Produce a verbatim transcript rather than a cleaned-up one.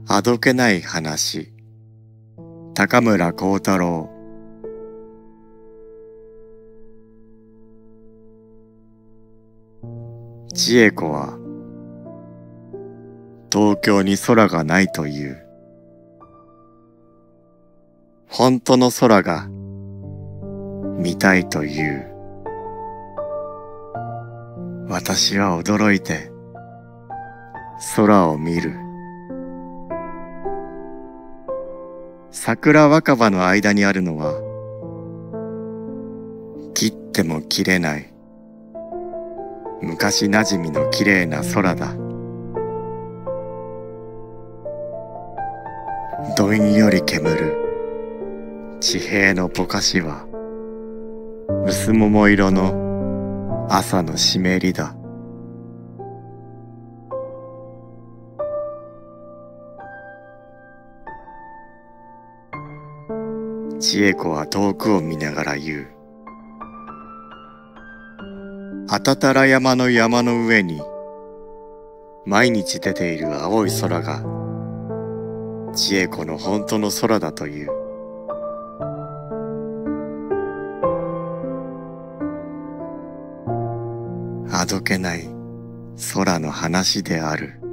あどけない話、高村光太郎。千恵子は東京に空がないという。本当の空が見たいという。私は驚いて空を見る。桜若葉の間にあるのは切っても切れない昔なじみのきれいな空だ。どんより煙る地平のぼかしは薄桃色の朝の湿りだ。千恵子は遠くを見ながら言う。あたたら山の山の上に毎日出ている青い空が千恵子の本当の空だという。あどけない空の話である。